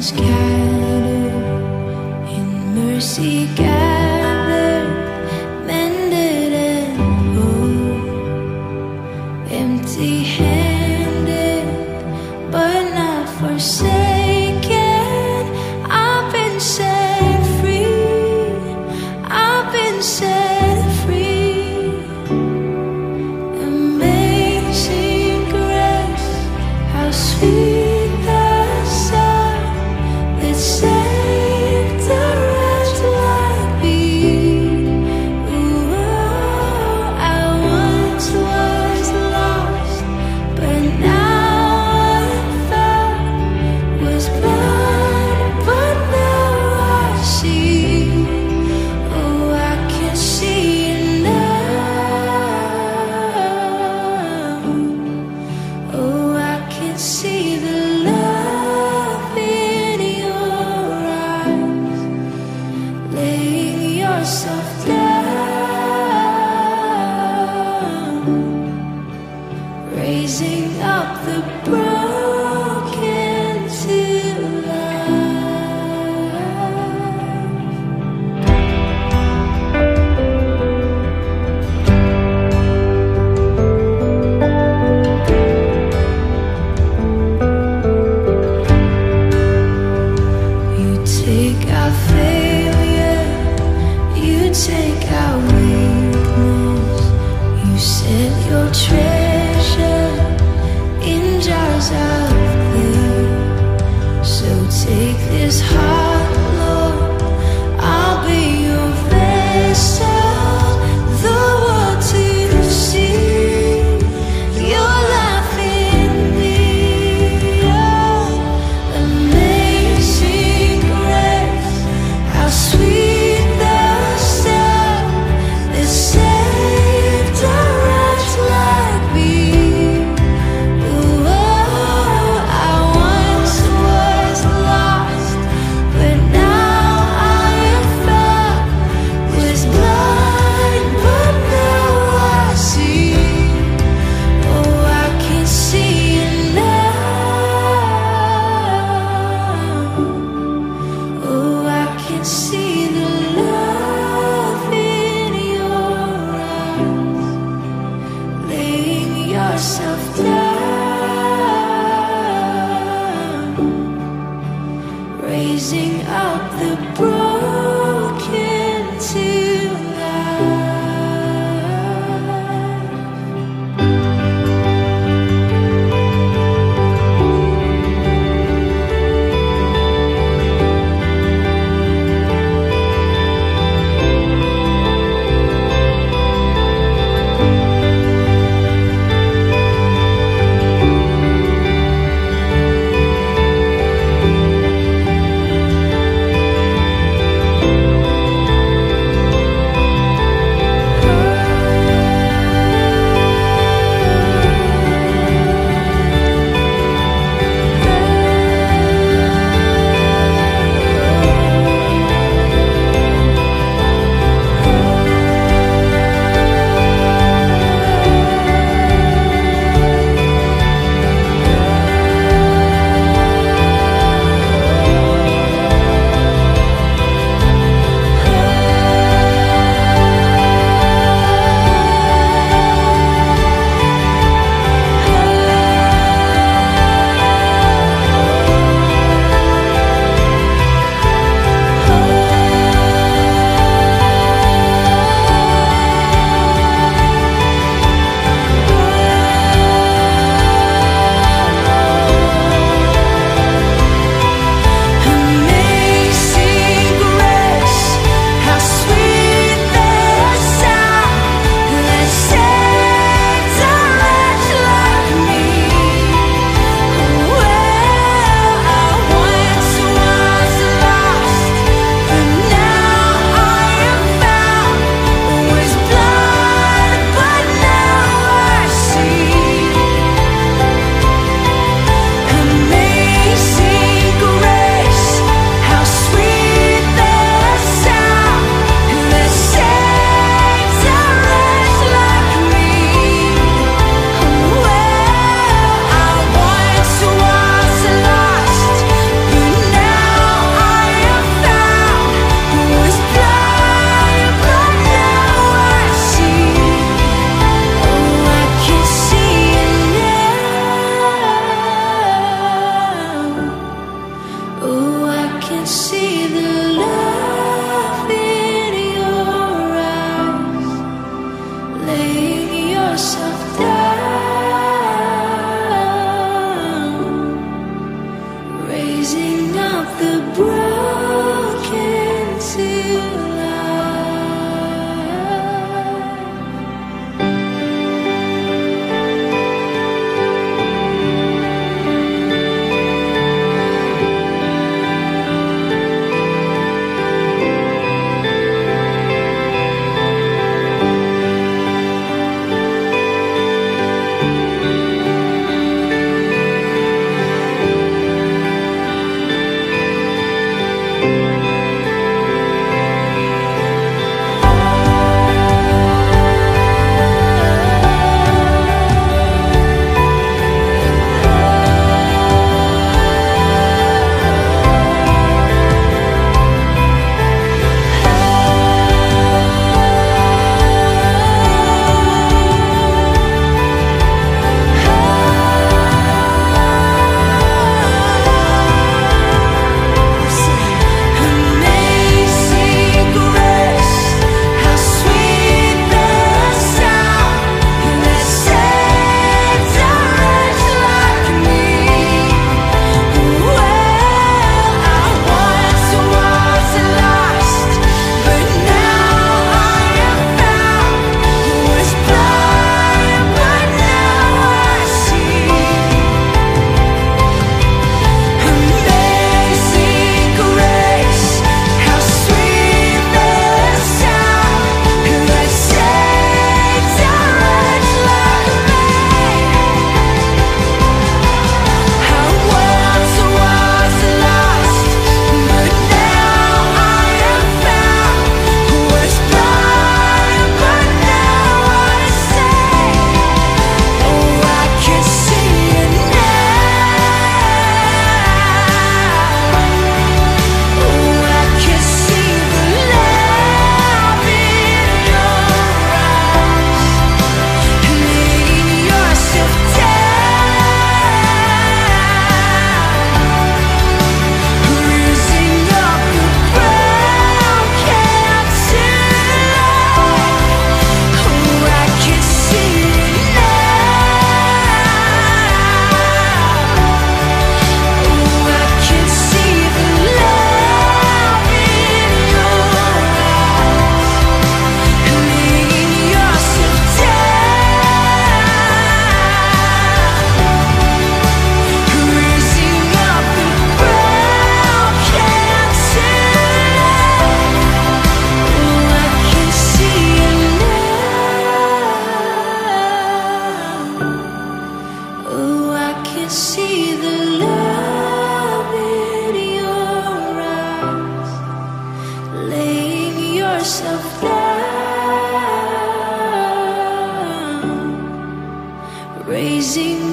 scattered, in mercy gathered, mended and whole, empty-handed but not forsaken. I've been set free, I've been set free. Amazing grace, how sweet the sound that saved a wretch like me. Ooh, I once was lost, but now I'm found. Was blind, but now I see. Oh, I can see now. Oh, I can see the love in your eyes, laying yourself down, raising up the broken to life. You take our failure, you take our weakness, you set your treasure in jars of clay. So take this heart, Lord, I'll be your vessel, the world to see your life in me. Oh, amazing grace, how sweet the sound that saved a wretch like me. Ooh, I once was lost, but now I am found. Was blind, but now I see. Oh, I can see it now. Oh, I can see the love in your eyes, laying yourself down, raising up the broken to life. out the broken to see the love in your eyes, laying yourself down, raising